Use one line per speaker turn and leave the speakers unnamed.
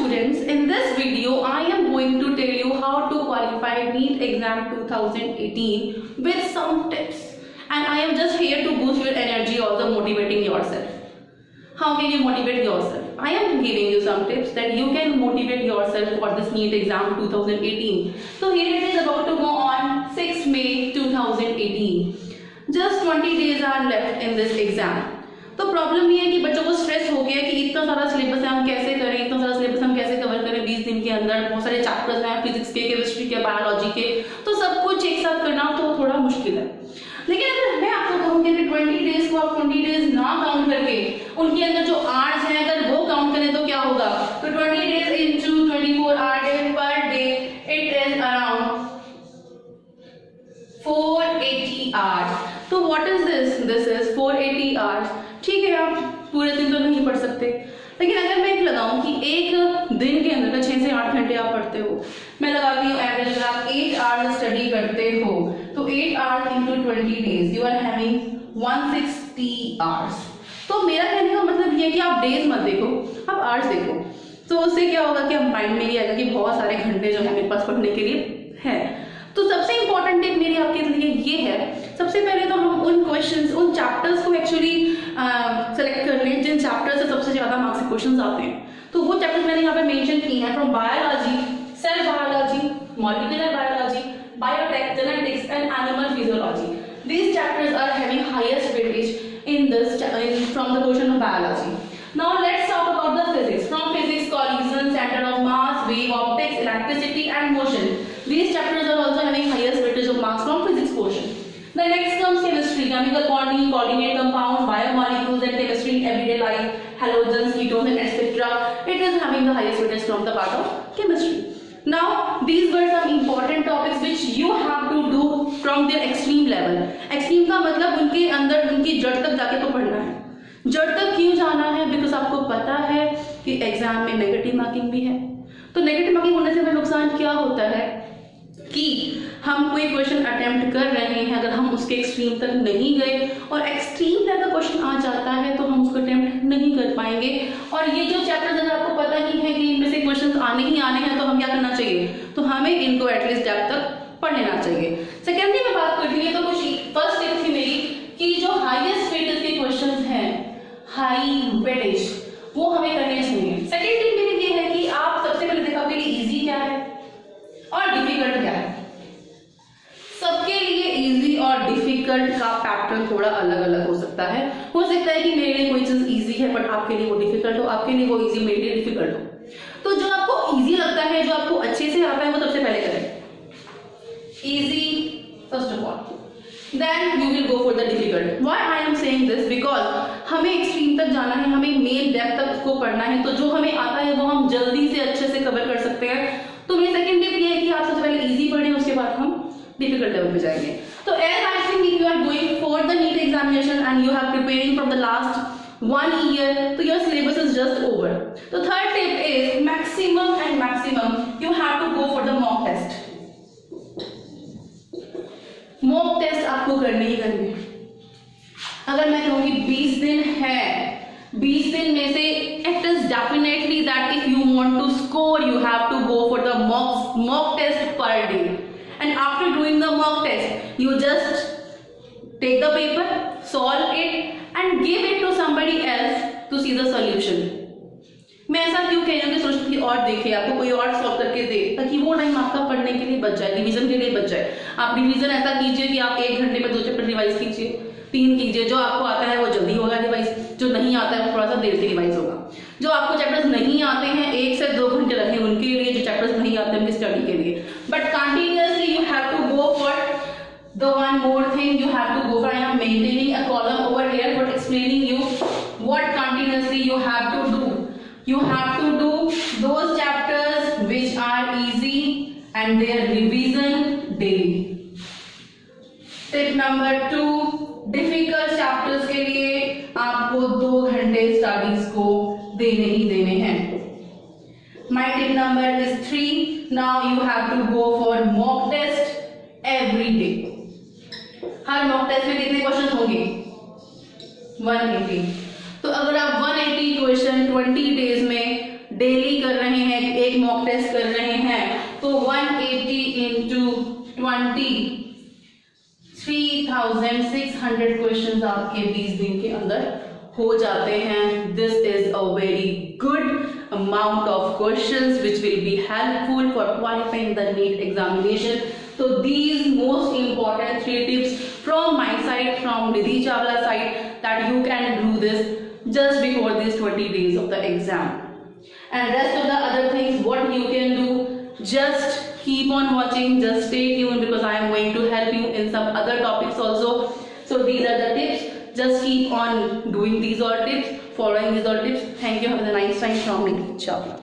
students, in this video I am going to tell you how to qualify NEET exam 2018 with some tips, and I am just here to boost your energy, also motivating yourself. How can you motivate yourself? I am giving you some tips that you can motivate yourself for this NEET exam 2018. So here it is about to go on 6 May 2018. Just 20 days are left in this exam. तो problem ये है कि बच्चों को stress हो गया कि इतना सारा सिलेबस है, हम कैसे करें, इतना सारा सिलेबस हम कैसे कवर करें 20 दिन के अंदर, बहुत सारे चैप्टर्स हैं फिजिक्स के, केमिस्ट्री के, बायोलॉजी के, तो सब कुछ एक साथ करना तो थोड़ा मुश्किल है। लेकिन अगर मैं आपको कहूँगी कि 20 डेज को आप 20 डेज ना काउंट करके उनके अंदर जो आवर्स हैं अगर वो काउंट करें तो क्या होगा? तो 20 days into 24 hours per day, it is around 480 hours. तो what is this? This is 480 hours. ठीक है, आप पूरे दिन तो नहीं पढ़ सकते, लेकिन अगर मैं एक लगाऊं कि एक दिन के अंदर 6 से 8 घंटे आप पढ़ते हो, मैं लगाती हूँ एवरेज, अगर आप 8 आवर्स स्टडी करते हो तो 8 hours into 20 days you are having 160 hours. तो मेरा कहने का मतलब ये है कि आप डेज मत देखो, आप आवर्स देखो। तो उससे क्या होगा कि अब माइंड में ये आएगा कि बहुत सारे घंटे जो है मेरे पास पढ़ने के लिए है। तो सबसे इंपॉर्टेंट टिप मेरी आपके लिए ये है, सबसे पहले तो हम उन क्वेश्चंस, उन चैप्टर्स को एक्चुअली सेलेक्ट कर लें जिन चैप्टर से सबसे ज्यादा मार्क्स के क्वेश्चंस आते हैं। तो वो चैप्टर्स मैंने यहाँ पे मेंशन किए हैं, from biology, cell biology, molecular biology, biotech, genetics and animal physiology. These chapters are having highest weightage in this from the portion of biology. Now let's talk about the physics. From physics, collision, center of mass, wave optics, electricity and motion. These chapters are also having highest weightage of marks from physics portion. The next comes chemistry, chemical bonding, coordinate compounds, biomolecules and chemistry in everyday life, halogens, ketones and etc. It is having the highest weightage from the part of chemistry. Now these were some important topics which you have to do from their extreme level. Extreme का मतलब उनके अंदर उनकी जड़ तक जाके तो पढ़ना है। जड़ तक क्यों जाना है? बिकॉज आपको पता है कि एग्जाम में नेगेटिव मार्किंग भी है। तो नेगेटिव मार्किंग होने से हमें नुकसान क्या होता है कि हम कोई क्वेश्चन अटेम्प्ट कर रहे हैं, अगर हम उसके एक्सट्रीम तक नहीं गए और एक्सट्रीम लेवल का क्वेश्चन आ जाता है तो हम उसको अटेम्प्ट नहीं कर पाएंगे। और ये जो चैप्टर्स अगर आपको पता ही है कि इनमें से क्वेश्चन आने ही आने हैं तो हम क्या करना चाहिए? तो हमें इनको एटलीस्ट डेप्थ तक पढ़ लेना चाहिए। सेकेंडली मैं बात करती हूँ तो कुछ फर्स्ट टिप थी मेरी कि जो हाईएस्ट वेटेज के क्वेश्चन हैं, हाई वेटेज, वो हमें करने चाहिए। सेकेंड टिप मेरी ये है कि आप सबसे पहले देखोगे कि इजी क्या है और डिफिकल्ट क्या है। सबके लिए इजी और डिफिकल्ट का पैटर्न थोड़ा अलग अलग हो सकता है। हो सकता है कि मेरे लिए कोई चीज इजी है बट आपके लिए वो डिफिकल्ट हो, आपके लिए वो इजी मेरे लिए डिफिकल्ट हो। तो जो आपको इजी लगता है, जो आपको अच्छे से आता है, वो सबसे पहले करें easy first of all, then you will go for the difficult. Why I am saying this? Because हमें एक्सट्रीम तक जाना है, हमें मेन डेप्थ तक उसको पढ़ना है, तो जो हमें आता है वो हम जल्दी से अच्छे से कवर कर सकते हैं। तो मेरी सेकंड टिप ये है कि आप सबसे पहले इजी पढ़ें, उसके बाद हम डिफिकल्ट लेवल पे जाएंगे। तो as I think if you are going for the NEET examination and you have preparing from the last 1 year, so your syllabus is just over. The third tip is maximum you have to go for the mock test. Mock test आपको करने ही करने। अगर मैं कहूँगी 20 दिन है, 20 दिन में से it is definitely that if you want to score you have to go for the mock test per day, and after doing the mock test you just take the paper, solve it and give it to somebody else to see the solution. मैं ऐसा क्यों कह रही हूँ कि सोचती और देखे, आपको कोई और सॉल्व करके दे, ताकि वो टाइम आपका पढ़ने के लिए बच जाए, रिवीजन के लिए बच जाए। आप रिवीजन ऐसा कीजिए कि आप 1 घंटे में 2 चैप्टर रिवाइज कीजिए, 3 कीजिए। जो आपको आता है वो जल्दी होगा रिवाइज, जो नहीं आता है वो थोड़ा सा देर से रिवाइज होगा। जो आपको चैप्टर्स नहीं आते हैं 1 से 2 घंटे रखें उनके लिए, जो चैप्टर्स नहीं आते उनकी स्टडी के लिए। But continuously you have to go for the one more thing you have to go for. I am maintaining a column over here for explaining you what continuously you have to do. You have to do those chapters which are easy and their revision daily. Tip number 2, difficult chapters के लिए आपको 2 घंटे studies को देने ही देने हैं। My tip number is 3. Now you have to go for mock test every day. हर mock test में कितने क्वेश्चन होंगे? 180। तो अगर आप 180 क्वेश्चन 20 डेज में डेली कर रहे हैं, 180 into 20, 3600 क्वेश्चंस आपके 20 दिन के अंदर हो जाते हैं. This is a very good amount of questions which will be helpful for qualifying the NEET examination. So these most important 3 tips from my side, from Nidhi Chawla side, that you can do this just before these 20 days of the exam. And rest of the other things what you can do, just keep on watching, just stay tuned, because I am going to help you in some other topics also. So these are the tips. Just keep on doing these all tips, following these all tips. Thank you. Have a nice time from Nidhi Chawla.